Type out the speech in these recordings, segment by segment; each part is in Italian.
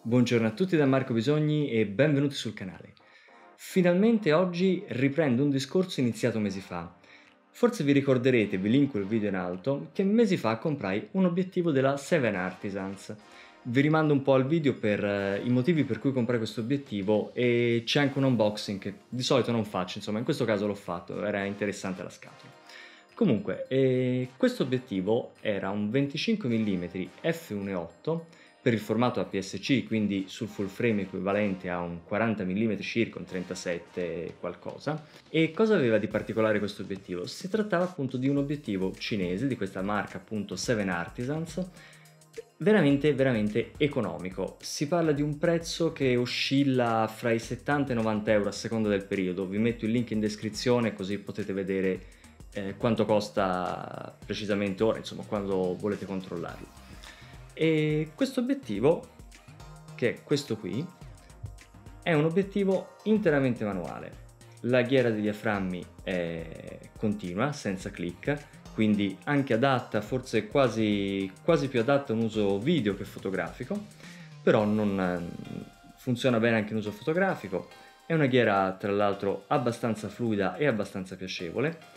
Buongiorno a tutti da Marco Bisogni e benvenuti sul canale. Finalmente oggi riprendo un discorso iniziato mesi fa. Forse vi ricorderete, vi linko il video in alto, che mesi fa comprai un obiettivo della Seven Artisans. Vi rimando un po' al video per i motivi per cui comprai questo obiettivo e c'è anche un unboxing che di solito non faccio, insomma in questo caso l'ho fatto, era interessante la scatola. Comunque, questo obiettivo era un 25 mm f1.8 per il formato APS-C, quindi sul full frame equivalente a un 40 mm circa, un 37 qualcosa. E cosa aveva di particolare questo obiettivo? Si trattava appunto di un obiettivo cinese, di questa marca appunto Seven Artisans, veramente economico. Si parla di un prezzo che oscilla fra i 70 e i 90 euro a seconda del periodo. Vi metto il link in descrizione così potete vedere quanto costa precisamente ora, insomma, quando volete controllarlo. E questo obiettivo, che è questo qui, è un obiettivo interamente manuale. La ghiera dei diaframmi è continua, senza click, quindi anche adatta, forse quasi più adatta a un uso video che fotografico, però funziona bene anche in uso fotografico. È una ghiera tra l'altro abbastanza fluida e abbastanza piacevole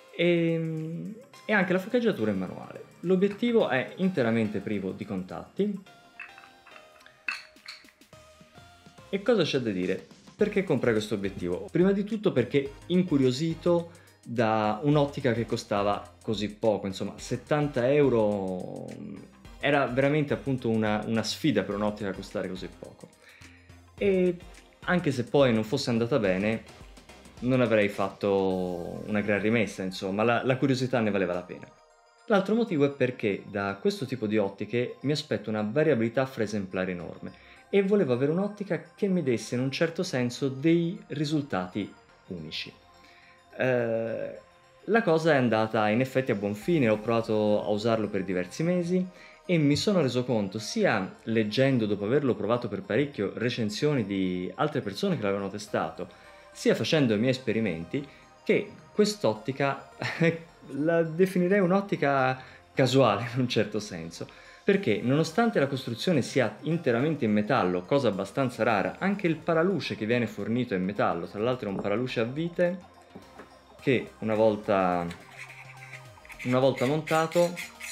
e anche la focaggiatura è manuale. L'obiettivo è interamente privo di contatti. E cosa c'è da dire? Perché comprai questo obiettivo? Prima di tutto perché incuriosito da un'ottica che costava così poco, insomma 70 euro era veramente appunto una sfida per un'ottica costare così poco. E anche se poi non fosse andata bene, non avrei fatto una gran rimessa, insomma, la curiosità ne valeva la pena. L'altro motivo è perché da questo tipo di ottiche mi aspetto una variabilità fra esemplari enorme e volevo avere un'ottica che mi desse in un certo senso dei risultati unici. La cosa è andata in effetti a buon fine, ho provato a usarlo per diversi mesi e mi sono reso conto, sia leggendo dopo averlo provato per parecchio recensioni di altre persone che l'avevano testato, sia facendo i miei esperimenti, che quest'ottica la definirei un'ottica casuale in un certo senso, perché nonostante la costruzione sia interamente in metallo, cosa abbastanza rara, anche il paraluce che viene fornito è in metallo, tra l'altro è un paraluce a vite che una volta montato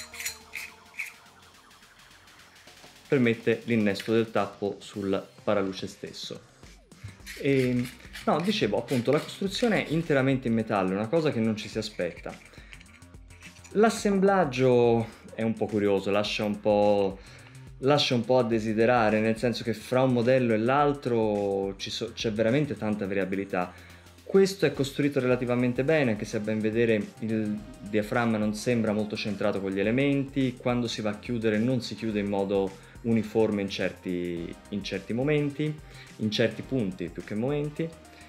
permette l'innesto del tappo sul paraluce stesso. No, dicevo appunto, la costruzione è interamente in metallo, è una cosa che non ci si aspetta. L'assemblaggio è un po' curioso, lascia un po' a desiderare, nel senso che fra un modello e l'altro c'è veramente tanta variabilità. Questo è costruito relativamente bene, anche se a ben vedere il diaframma non sembra molto centrato con gli elementi, quando si va a chiudere non si chiude in modo uniforme in certi momenti, in certi punti più che momenti.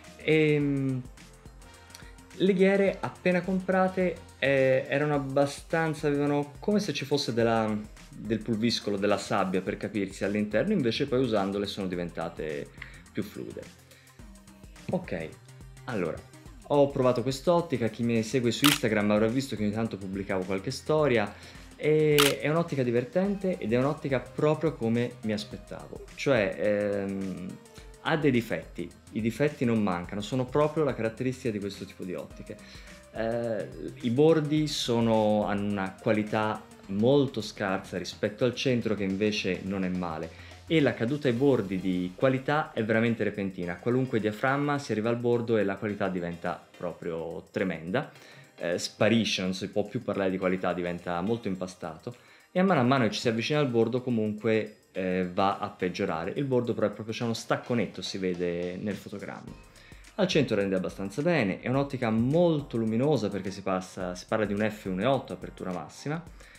Le ghiere appena comprate erano abbastanza, avevano come se ci fosse del pulviscolo, della sabbia per capirsi all'interno, invece poi usandole sono diventate più fluide. Ok, allora, ho provato quest'ottica, chi mi segue su Instagram avrà visto che ogni tanto pubblicavo qualche storia, e è un'ottica divertente ed è un'ottica proprio come mi aspettavo, cioè ha dei difetti, i difetti non mancano, sono proprio la caratteristica di questo tipo di ottiche. I bordi hanno una qualità molto scarsa rispetto al centro, che invece non è male, e la caduta ai bordi di qualità è veramente repentina. A qualunque diaframma si arriva al bordo e la qualità diventa proprio tremenda, sparisce, non si può più parlare di qualità, diventa molto impastato, e a mano che ci si avvicina al bordo comunque va a peggiorare. Il bordo però è proprio, c'è uno stacco netto, si vede nel fotogramma. Al centro rende abbastanza bene, è un'ottica molto luminosa perché si parla di un f1.8 apertura massima.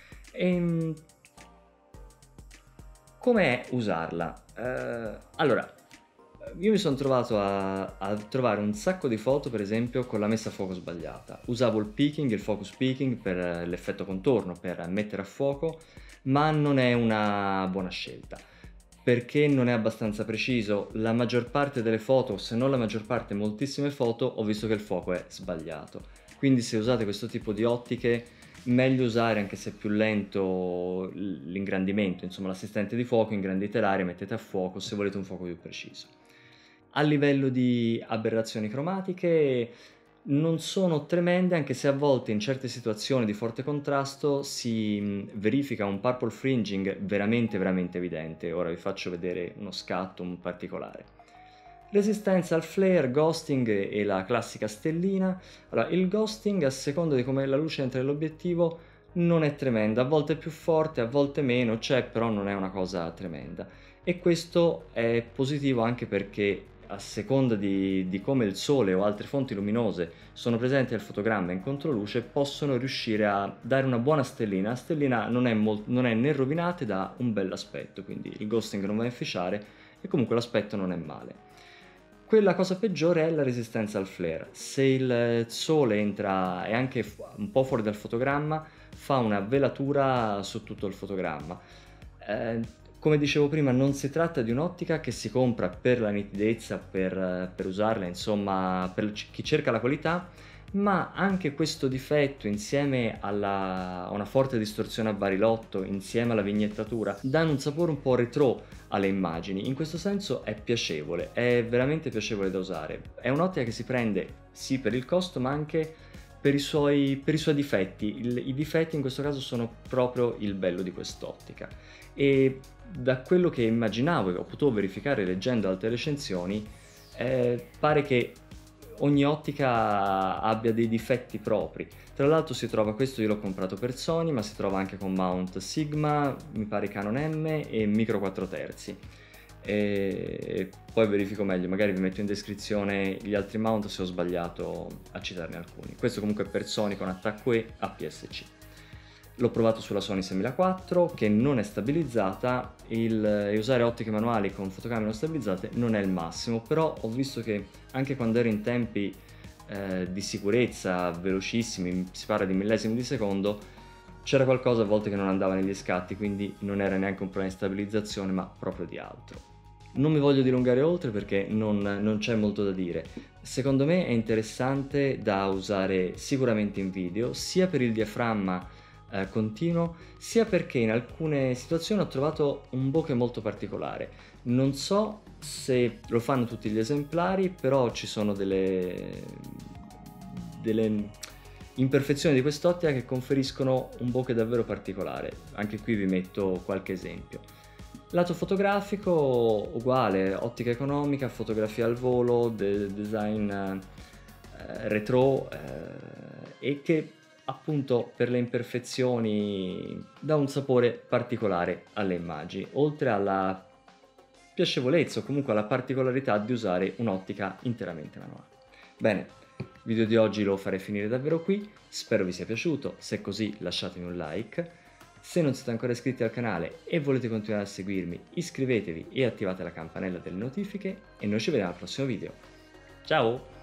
Com'è usarla? Allora, io mi sono trovato a trovare un sacco di foto, per esempio, con la messa a fuoco sbagliata. Usavo il focus peaking per l'effetto contorno, per mettere a fuoco, ma non è una buona scelta, perché non è abbastanza preciso. La maggior parte delle foto, se non la maggior parte, moltissime foto, ho visto che il fuoco è sbagliato. Quindi se usate questo tipo di ottiche, meglio usare, anche se è più lento, l'ingrandimento, insomma l'assistente di fuoco, ingrandite l'area, mettete a fuoco se volete un fuoco più preciso. A livello di aberrazioni cromatiche non sono tremende, anche se a volte in certe situazioni di forte contrasto si verifica un purple fringing veramente veramente evidente. Ora vi faccio vedere uno scatto, un particolare. Resistenza al flare, ghosting e la classica stellina. Allora, il ghosting, a seconda di come la luce entra nell'obiettivo, non è tremenda, a volte è più forte, a volte meno, c'è, però non è una cosa tremenda. E questo è positivo anche perché a seconda di come il sole o altre fonti luminose sono presenti nel fotogramma in controluce, possono riuscire a dare una buona stellina. La stellina non è né rovinata e dà un bell'aspetto, quindi il ghosting non va a inficiare e comunque l'aspetto non è male. Quella cosa peggiore è la resistenza al flare. Se il sole entra e anche un po' fuori dal fotogramma, fa una velatura su tutto il fotogramma. Come dicevo prima, non si tratta di un'ottica che si compra per la nitidezza, per usarla, insomma, per chi cerca la qualità, ma anche questo difetto, insieme a una forte distorsione a barilotto, insieme alla vignettatura, danno un sapore un po' retro alle immagini. In questo senso è piacevole, è veramente piacevole da usare. È un'ottica che si prende sì per il costo, ma anche per i suoi difetti. I difetti in questo caso sono proprio il bello di quest'ottica. E da quello che immaginavo e ho potuto verificare leggendo altre recensioni, pare che ogni ottica abbia dei difetti propri. Tra l'altro si trova, questo io l'ho comprato per Sony, ma si trova anche con mount Sigma, mi pare Canon M e micro 4 terzi. E poi verifico meglio, magari vi metto in descrizione gli altri mount se ho sbagliato a citarne alcuni. Questo comunque è per Sony con attacco E APS-C. L'ho provato sulla Sony 6004 che non è stabilizzata e usare ottiche manuali con fotocamere non stabilizzate non è il massimo, però ho visto che anche quando ero in tempi di sicurezza velocissimi, si parla di millesimi di secondo, c'era qualcosa a volte che non andava negli scatti, quindi non era neanche un problema di stabilizzazione ma proprio di altro. Non mi voglio dilungare oltre perché non c'è molto da dire. Secondo me è interessante da usare sicuramente in video, sia per il diaframma continuo, sia perché in alcune situazioni ho trovato un bokeh molto particolare. Non so se lo fanno tutti gli esemplari, però ci sono delle imperfezioni di quest'ottica che conferiscono un bokeh davvero particolare. Anche qui vi metto qualche esempio. Lato fotografico uguale, ottica economica, fotografia al volo, design retro e che appunto per le imperfezioni dà un sapore particolare alle immagini, oltre alla piacevolezza o comunque alla particolarità di usare un'ottica interamente manuale. Bene, il video di oggi lo farei finire davvero qui, spero vi sia piaciuto, se è così lasciatemi un like, se non siete ancora iscritti al canale e volete continuare a seguirmi iscrivetevi e attivate la campanella delle notifiche e noi ci vediamo al prossimo video. Ciao!